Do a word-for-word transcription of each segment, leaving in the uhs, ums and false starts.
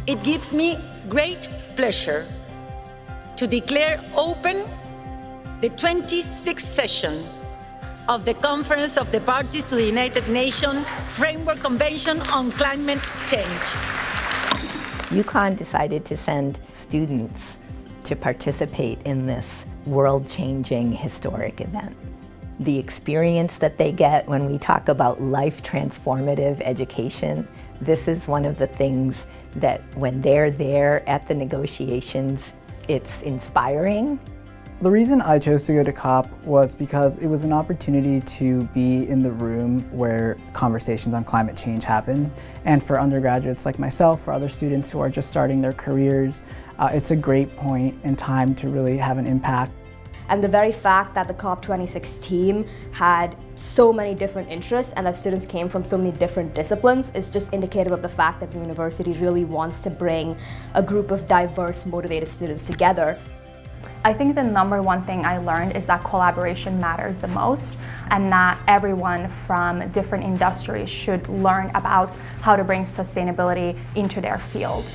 It gives me great pleasure to declare open the twenty-sixth session of the Conference of the Parties to the United Nations Framework Convention on Climate Change. UConn decided to send students to participate in this world-changing historic event. The experience that they get when we talk about life-transformative education, this is one of the things that when they're there at the negotiations, it's inspiring. The reason I chose to go to COP was because it was an opportunity to be in the room where conversations on climate change happen. And for undergraduates like myself, for other students who are just starting their careers, uh, it's a great point in time to really have an impact. And the very fact that the COP twenty-six team had so many different interests and that students came from so many different disciplines is just indicative of the fact that the university really wants to bring a group of diverse, motivated students together. I think the number one thing I learned is that collaboration matters the most, and that everyone from different industries should learn about how to bring sustainability into their field.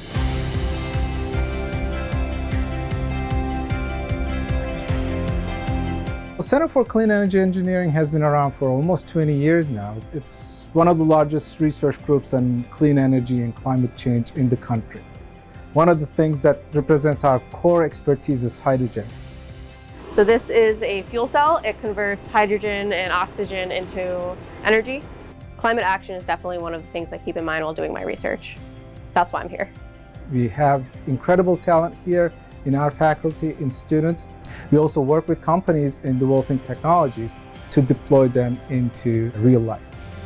The Center for Clean Energy Engineering has been around for almost twenty years now. It's one of the largest research groups on clean energy and climate change in the country. One of the things that represents our core expertise is hydrogen. So this is a fuel cell. It converts hydrogen and oxygen into energy. Climate action is definitely one of the things I keep in mind while doing my research. That's why I'm here. We have incredible talent here in our faculty, in students. We also work with companies in developing technologies to deploy them into real life.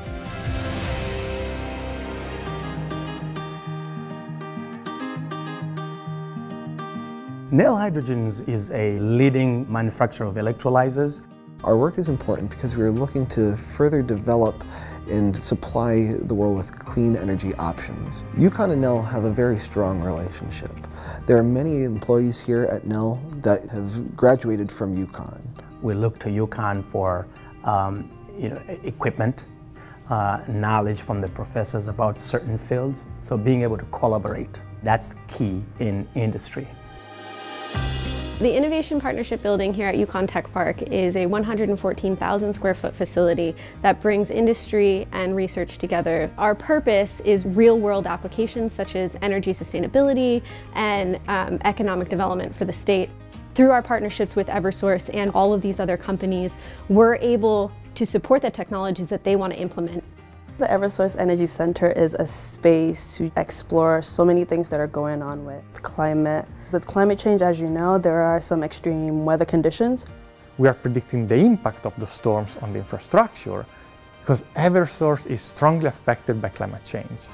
Nel Hydrogens is a leading manufacturer of electrolyzers. Our work is important because we're looking to further develop and supply the world with clean energy options. UConn and Nel have a very strong relationship. There are many employees here at Nel that have graduated from UConn. We look to UConn for um, you know, equipment, uh, knowledge from the professors about certain fields. So being able to collaborate, that's key in industry. The Innovation Partnership Building here at UConn Tech Park is a one hundred fourteen thousand square foot facility that brings industry and research together. Our purpose is real-world applications such as energy sustainability and um, economic development for the state. Through our partnerships with Eversource and all of these other companies, we're able to support the technologies that they want to implement. The Eversource Energy Center is a space to explore so many things that are going on with climate. With climate change, as you know, there are some extreme weather conditions. We are predicting the impact of the storms on the infrastructure because Eversource is strongly affected by climate change.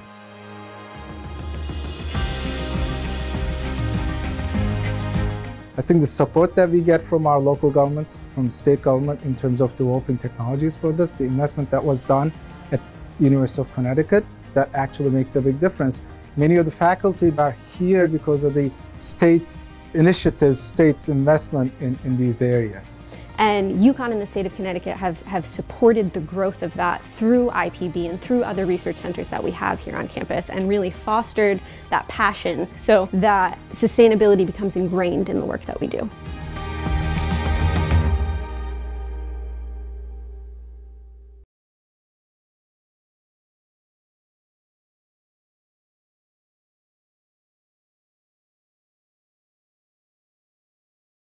I think the support that we get from our local governments, from the state government in terms of developing technologies for this, the investment that was done at University of Connecticut, that actually makes a big difference. Many of the faculty are here because of the state's initiatives, state's investment in, in these areas. And UConn and the state of Connecticut have, have supported the growth of that through I P B and through other research centers that we have here on campus and really fostered that passion so that sustainability becomes ingrained in the work that we do.